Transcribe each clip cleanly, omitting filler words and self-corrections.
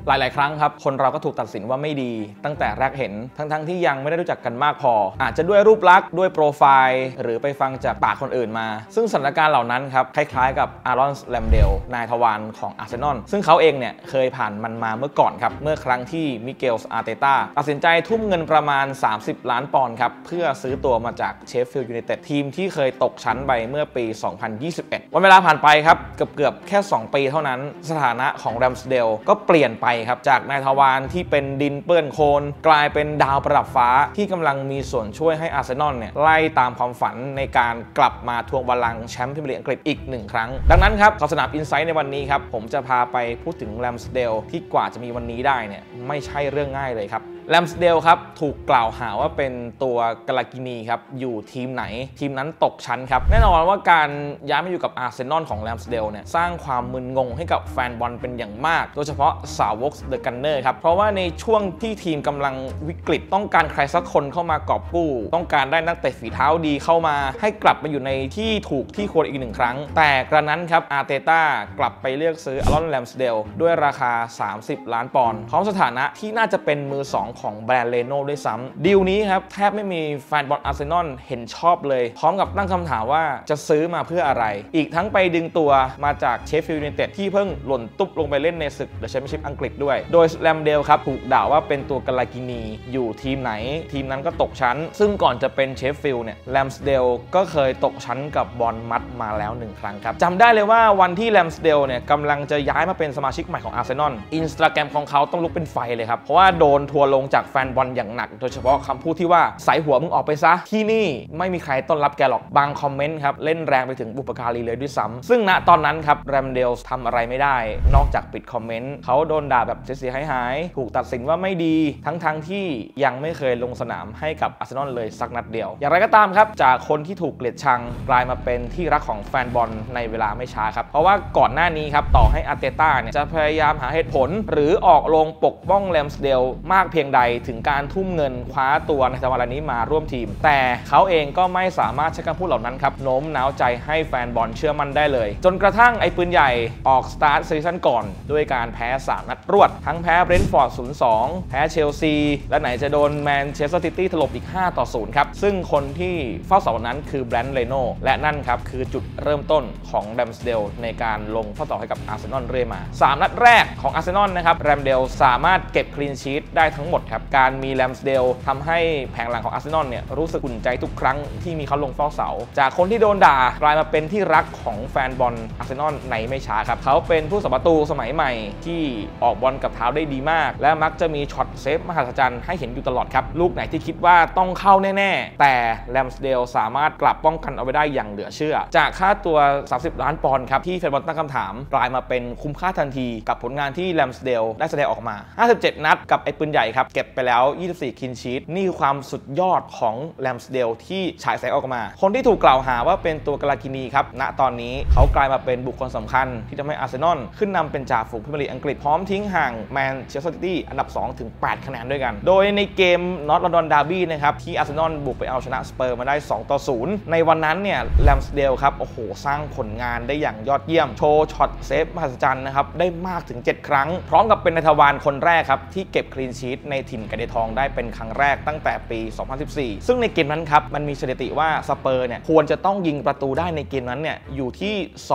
หลายๆครั้งครับคนเราก็ถูกตัดสินว่าไม่ดีตั้งแต่แรกเห็นทั้งที่ยังไม่ได้รู้จักกันมากพออาจจะด้วยรูปลักษณ์ด้วยโปรไฟล์หรือไปฟังจากปากคนอื่นมาซึ่งสถานการณ์เหล่านั้นครับคล้ายๆกับอารอนแลมเดลนายทวารของอาร์เซนอลซึ่งเขาเองเนี่ยเคยผ่านมันมาเมื่อก่อนครับเมื่อครั้งที่มิเกลอาร์เตต้าตัดสินใจทุ่มเงินประมาณ30 ล้านปอนด์ครับเพื่อซื้อตัวมาจากเชฟฟิลด์ยูไนเต็ดทีมที่เคยตกชั้นไปเมื่อปี 2021 วันเวลาผ่านไปครับเกือบแค่2 ปีเท่านั้นสถานะของแรมสเดลก็เปลี่ยนไปครับจากนายทวารที่เป็นดินเปื้อนโคลนกลายเป็นดาวประดับฟ้าที่กำลังมีส่วนช่วยให้อาร์เซนอลเนี่ยไล่ตามความฝันในการกลับมาทวงบัลลังก์แชมป์พรีเมียร์ลีกอังกฤษอีก1 ครั้งดังนั้นครับข่าวสนามอินไซต์ในวันนี้ครับผมจะพาไปพูดถึงแรมสเดลที่กว่าจะมีวันนี้ได้เนี่ยไม่ใช่เรื่องง่ายเลยครับแรมสเดลครับถูกกล่าวหาว่าเป็นตัวกาลากินีครับอยู่ทีมไหนทีมนั้นตกชั้นครับแน่นอนว่าการย้ายมาอยู่กับอาร์เซนอลของแรมสเดลเนี่ยสร้างความมึนงงให้กับแฟนบอลเป็นอย่างมากโดยเฉพาะสาวกเดอะกันเนอร์ครับเพราะว่าในช่วงที่ทีมกำลังวิกฤตต้องการใครสักคนเข้ามากอบกู้ต้องการได้นักเตะฝีเท้าดีเข้ามาให้กลับมาอยู่ในที่ถูกที่ควรอีก1 ครั้งแต่กระนั้นครับอาร์เตต้ากลับไปเลือกซื้ออารอนแรมสเดลด้วยราคา30 ล้านปอนด์พร้อมสถานะที่น่าจะเป็นมือ2ของแบรนด์เลโน่ด้วยซ้ำดีลนี้ครับแทบไม่มีแฟนบอลอาร์เซนอลเห็นชอบเลยพร้อมกับตั้งคำถามว่าจะซื้อมาเพื่ออะไรอีกทั้งไปดึงตัวมาจากเชฟฟิลด์ยูไนเต็ดที่เพิ่งหล่นตุ๊บลงไปเล่นในศึกเดอะแชมเปี้ยนชิพอังกฤษด้วยโดยแรมเดลครับถูกด่าว่าเป็นตัวกาลากินีอยู่ทีมไหนทีมนั้นก็ตกชั้นซึ่งก่อนจะเป็นเชฟฟิลด์เนี่ยแรมสเดลก็เคยตกชั้นกับบอร์นมัธมาแล้ว1 ครั้งครับจำได้เลยว่าวันที่แรมสเดลเนี่ยกำลังจะย้ายมาเป็นสมาชิกใหม่ของอาร์เซนอลอินสตาแกรมของเขาต้องลุกเป็นไฟเลยครับเพราะว่าโดนทัวร์ลงจากแฟนบอลอย่างหนักโดยเฉพาะคำพูดที่ว่าใส่หัวมึงออกไปซะที่นี่ไม่มีใครต้อนรับแกหรอกบางคอมเมนต์ครับเล่นแรงไปถึงบุพการีเลยด้วยซ้ำซึ่งณตอนนั้นครับแรมเดลทำอะไรไม่ได้นอกจากปิดคอมเมนต์เขาโดนด่าแบบเสียหายถูกตัดสินว่าไม่ดีทั้งที่ยังไม่เคยลงสนามให้กับอาร์เซนอลเลยสักนัดเดียวอย่างไรก็ตามครับจากคนที่ถูกเกลียดชังกลายมาเป็นที่รักของแฟนบอลในเวลาไม่ช้าครับเพราะว่าก่อนหน้านี้ครับต่อให้อาร์เตต้าเนี่ยจะพยายามหาเหตุผลหรือออกโรงปกป้องแรมสเดลมากเพียงใดถึงการทุ่มเงินคว้าตัวในตะวันนี้มาร่วมทีมแต่เขาเองก็ไม่สามารถใช้คำพูดเหล่านั้นครับโน้มน้าวใจให้แฟนบอลเชื่อมั่นได้เลยจนกระทั่งไอ้ปืนใหญ่ออกสตาร์ทซีซั่นก่อนด้วยการแพ้3 นัดรวดทั้งแพ้เบรนท์ฟอร์ด 0-2 แพ้เชลซีและไหนจะโดนแมนเชสเตอร์ซิตี้ถล่มอีก 5-0 ครับซึ่งคนที่เฝ้าเสานั้นคือแบรนท์เลโน่และนั่นครับคือจุดเริ่มต้นของแรมสเดลในการลงเฝ้าเสาให้กับอาร์เซนอลเรื่อยมา3 นัดแรกของอาร์เซนอลนะครับแรมเดลสามารถเก็บคลีนชีทได้ทั้งหมดครับการมีแรมสเดลทำให้แผงหลังของอาร์เซนอลเนี่ยรู้สึกอุ่นใจทุกครั้งที่มีเขาลงเฝ้าเสาจากคนที่โดนด่ากลายมาเป็นที่รักของแฟนบอลอาร์เซนอลในไม่ช้าครับเขาเป็นผู้สัมประตูสมัยใหม่ที่ออกบอลกับเท้าได้ดีมากและมักจะมีช็อตเซฟมหัศจรรย์ให้เห็นอยู่ตลอดครับลูกไหนที่คิดว่าต้องเข้าแน่ๆแต่แรมสเดลสามารถกลับป้องกันเอาไว้ได้อย่างเหลือเชื่อจากค่าตัว30 ล้านปอนด์ครับที่แฟนบอลตั้งคำถามกลายมาเป็นคุ้มค่าทันทีกับผลงานที่แรมสเดลได้แสดงออกมา57 นัดกับไอ้ปืนใหญ่ครับเก็บไปแล้ว24 คลีนชีทนี่คือความสุดยอดของแรมสเดลที่ฉายแสงออกมาคนที่ถูกกล่าวหาว่าเป็นตัวกาลากินีครับณตอนนี้เขากลายมาเป็นบุคคลสำคัญที่ทำให้อาร์เซนอลขึ้นนำเป็นจ่าฝูงพรีเมียร์ลีกอังกฤษพร้อมทิ้งห่างแมนเชสเตอร์ซิตี้อันดับ2ถึง8 คะแนนด้วยกันโดยในเกมนอร์ทลอนดอนดาร์บี้นะครับที่อาร์เซนอลบุกไปเอาชนะสเปอร์มาได้2-0ในวันนั้นเนี่ยแรมสเดลครับโอ้โหสร้างผลงานได้อย่างยอดเยี่ยมโชว์ช็อตเซฟมหัศจรรย์นะครับได้มากถึง7 ครั้งพร้อมกับเป็นนายทวารคนแรกครับที่เก็บคลีนชีทในถิ่นกระเดทองได้เป็นครั้งแรกตั้งแต่ปี 2014 ซึ่งในเกมนั้นครับมันมีสถิติว่าสเปอร์เนี่ยควรจะต้องยิงประตูได้ในเกมนั้นเนี่ยอยู่ที่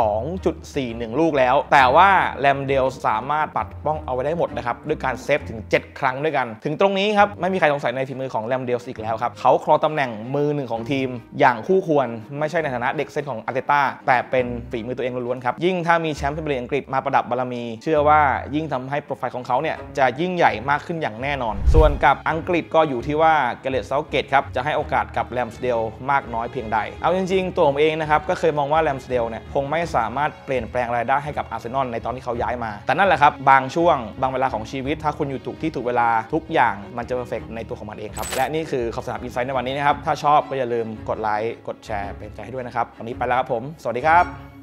2.41 ลูกแล้วแต่ว่าแรมเดลสามารถปัดป้องเอาไว้ได้หมดนะครับด้วยการเซฟถึง7 ครั้งด้วยกันถึงตรงนี้ครับไม่มีใครสงสัยในฝีมือของแรมเดลอีกแล้วครับเขาครองตำแหน่งมือ1ของทีมอย่างคู่ควรไม่ใช่ในฐานะเด็กเส้นของอาร์เตต้าแต่เป็นฝีมือตัวเองล้วนๆครับยิ่งถ้ามีแชมป์พรีเมียร์ลีกอังกฤษมาประดับบารมีเชื่อว่ายิ่งทำให้โปรไฟล์ของเขาเนี่ยจะยิ่งใหญ่มากขึ้นอย่างแน่นอนส่วนกับอังกฤษก็อยู่ที่ว่าเกเรต เซาท์เกตครับจะให้โอกาสกับแรมสเดลมากน้อยเพียงใดเอาจริงๆตัวผมเองนะครับก็เคยมองว่าแรมสเดลเนี่ยคงไม่สามารถเปลี่ยนแปลงอะไรได้ให้กับอาร์เซนอลในตอนที่เขาย้ายมาแต่นั่นแหละครับบางช่วงบางเวลาของชีวิตถ้าคุณอยู่ถูกที่ถูกเวลาทุกอย่างมันจะเพอร์เฟกต์ในตัวของมันเองครับและนี่คือข่าวสนามอินไซต์ในวันนี้นะครับถ้าชอบก็อย่าลืมกดไลค์กดแชร์เป็นใจให้ด้วยนะครับวันนี้ไปแล้วครับผมสวัสดีครับ